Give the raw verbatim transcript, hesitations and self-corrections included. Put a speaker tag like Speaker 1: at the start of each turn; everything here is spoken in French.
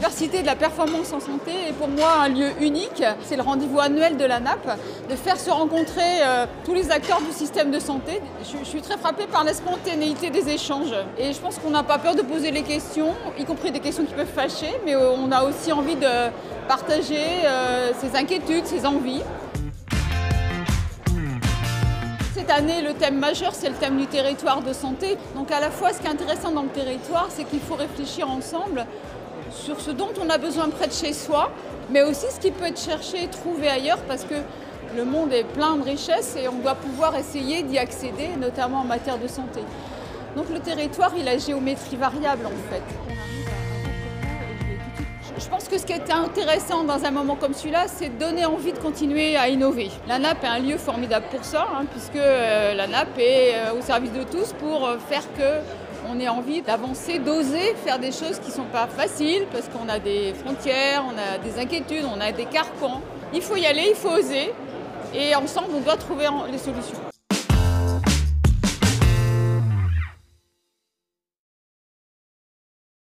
Speaker 1: L'Université de la performance en santé est pour moi un lieu unique. C'est le rendez-vous annuel de l'ANAP, de faire se rencontrer euh, tous les acteurs du système de santé. Je, je suis très frappée par la spontanéité des échanges. Et je pense qu'on n'a pas peur de poser les questions, y compris des questions qui peuvent fâcher, mais on a aussi envie de partager euh, ses inquiétudes, ses envies. Cette année, le thème majeur, c'est le thème du territoire de santé. Donc à la fois, ce qui est intéressant dans le territoire, c'est qu'il faut réfléchir ensemble sur ce dont on a besoin près de chez soi, mais aussi ce qui peut être cherché et trouvé ailleurs, parce que le monde est plein de richesses et on doit pouvoir essayer d'y accéder, notamment en matière de santé. Donc le territoire, il a géométrie variable en fait. Je pense que ce qui est intéressant dans un moment comme celui-là, c'est de donner envie de continuer à innover. L'ANAP est un lieu formidable pour ça, hein, puisque euh, l'ANAP est euh, au service de tous pour euh, faire qu'on ait envie d'avancer, d'oser faire des choses qui ne sont pas faciles, parce qu'on a des frontières, on a des inquiétudes, on a des carcans. Il faut y aller, il faut oser, et ensemble, on doit trouver les solutions.